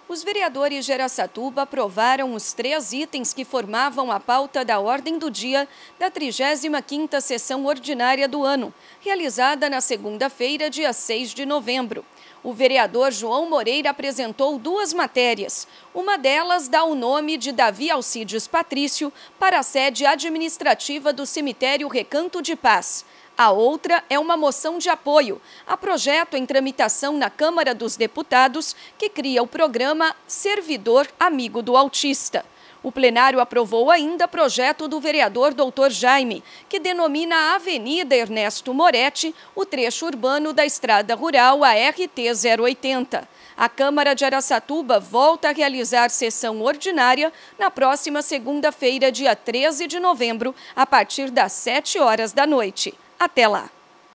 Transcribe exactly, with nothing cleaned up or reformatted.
Os vereadores de Araçatuba aprovaram os três itens que formavam a pauta da ordem do dia da trigésima quinta sessão ordinária do ano, realizada na segunda-feira, dia seis de novembro. O vereador João Moreira apresentou duas matérias. Uma delas dá o nome de Davi Alcides Patrício para a sede administrativa do cemitério Recanto de Paz. A outra é uma moção de apoio a projeto em tramitação na Câmara dos Deputados que cria o programa Servidor Amigo do Autista. O plenário aprovou ainda projeto do vereador doutor Jaime, que denomina a Avenida Ernesto Moretti o trecho urbano da Estrada Rural, a R T zero oitenta. A Câmara de Araçatuba volta a realizar sessão ordinária na próxima segunda-feira, dia treze de novembro, a partir das sete horas da noite. Até lá!